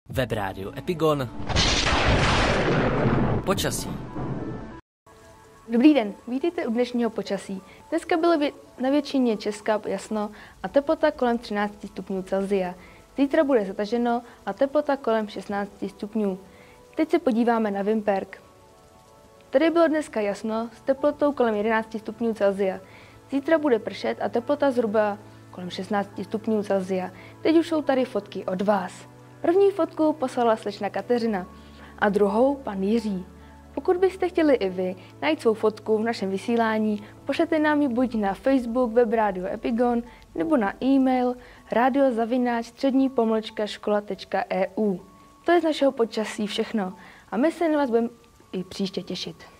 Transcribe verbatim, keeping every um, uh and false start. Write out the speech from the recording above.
Web rádio Epigon. Počasí. Dobrý den, vítejte u dnešního počasí. Dneska bylo na většině Česka jasno a teplota kolem třináct stupňů Celsia. Zítra bude zataženo a teplota kolem šestnáct stupňů. Teď se podíváme na Vimperk. Tady bylo dneska jasno s teplotou kolem jedenáct stupňů Celsia. Zítra bude pršet a teplota zhruba kolem šestnáct stupňů Celsia. Teď už jsou tady fotky od vás. První fotku poslala slečna Kateřina a druhou pan Jiří. Pokud byste chtěli i vy najít svou fotku v našem vysílání, pošlete nám ji buď na Facebook web rádio Epigon nebo na e-mail radio zavináč střední pomlčka škola tečka e u. To je z našeho počasí všechno a my se na vás budeme i příště těšit.